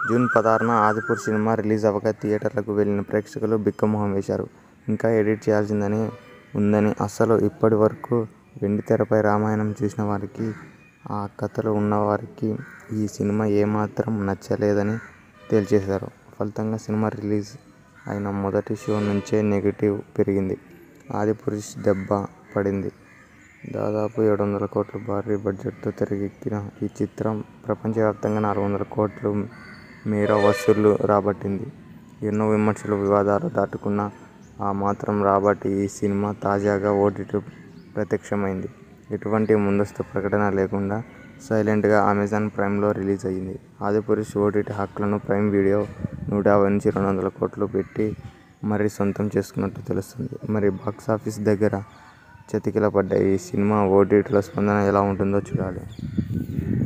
June 16న 'ఆదిపురుష్' సినిమా release అవ్వగా థియేటర్లకు వెళ్లిన ప్రేక్షకులు బిక్కమొహం వేశారు. ఇంకా ఎడిట్ చేయాల్సిందని ఉందని, అసలు ఇప్పటి వరకు వెండితెరపై రామాయణం చూసిన వారికి, ఆ కథలు ఉన్నవారికి ఈ సినిమా ఏమాత్రం నచ్చలేదని తేల్చేశారు. ఫలితంగా సినిమా రిలీజ్ అయిన మొదటి షో నుంచే నెగెటివ్ పెరిగింది. 'ఆదిపురుష్' దెబ్బ పడింది. దాదాపు 700 కోట్ల భారీ బడ్జెట్తో తెరకెక్కిన ఈ చిత్రం ప్రపంచవ్యాప్తంగా 400 కోట్ల మేర వసూళ్లు రాబట్టింది. ఎన్నో విమర్శలు, వివాదాలు దాటుకున్న ఆ మాత్రం రాబట్టి ఈ సినిమా తాజాగా ఓటీటీలో ప్రత్యక్షమైంది. ఎటువంటి ముందస్తు ప్రకటన లేకుండా సైలెంట్గా అమెజాన్ ప్రైమ్లో రిలీజ్ అయింది. 'ఆదిపురుష్' ఓటీటీ హక్కులను ప్రైమ్ వీడియో 150-200 కోట్లు పెట్టి మరీ సొంతం చేసుకున్నట్టు తెలుస్తోంది. మరి బాక్సాఫీస్ దగ్గర చతికిల పడ్డ ఈ సినిమా ఓటీటీలో స్పందన ఎలా ఉంటుందో చూడాలి.